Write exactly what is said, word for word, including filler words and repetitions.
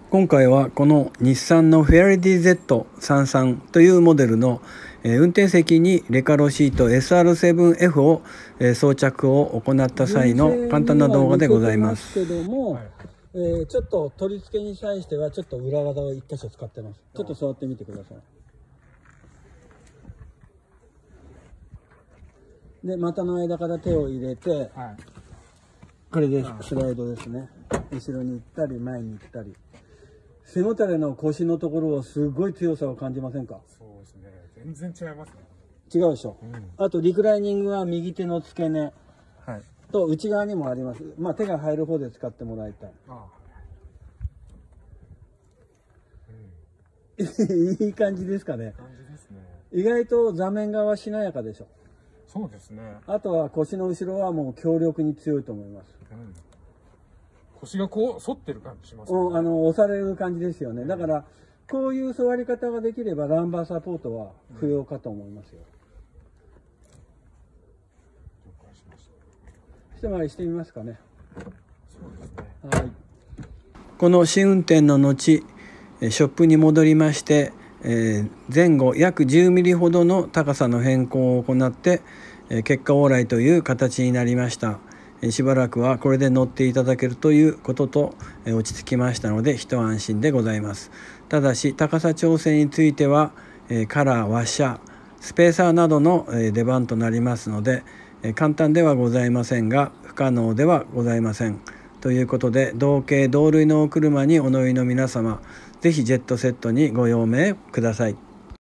今回はこの日産のフェアレディ ゼットさんじゅうさん というモデルの運転席にレカロシート エスアールセブンエフ を装着を行った際の簡単な動画でございます。けども、はい、えー、ちょっと取り付けに際してはちょっと裏技をいっ箇所使ってます。ちょっと触ってみてください。で、股の間から手を入れて、はい、これでスライドですね。後ろに行ったり前に行ったり。背もたれの腰のところはすごい強さを感じませんか？ そうですね。全然違いますね。 違うでしょ。うん、あとリクライニングは右手の付け根、はい、と内側にもあります。まあ手が入る方で使ってもらいたい。ああ、うん、いい感じですかね。 感じですね。 意外と座面側はしなやかでしょ。 そうですね。 あとは腰の後ろはもう強力に強いと思います。うん、 腰がこう反ってる感じしますね。 あの押される感じですよね。だからこういう座り方ができればランバーサポートは不要かと思いますよ。 了解しました。 一回りしてみますかね。 そうですね。 はい。この試運転の後、ショップに戻りまして、えー、前後約じゅうミリほどの高さの変更を行って、えー、結果往来という形になりました。しばらくはこれで乗っていただけるということと落ち着きましたので一安心でございます。ただし高さ調整についてはカラー、ワッシャー、スペーサーなどの出番となりますので簡単ではございませんが不可能ではございません。ということで同型同類のお車にお乗りの皆様、ぜひジェットセットにご用命ください。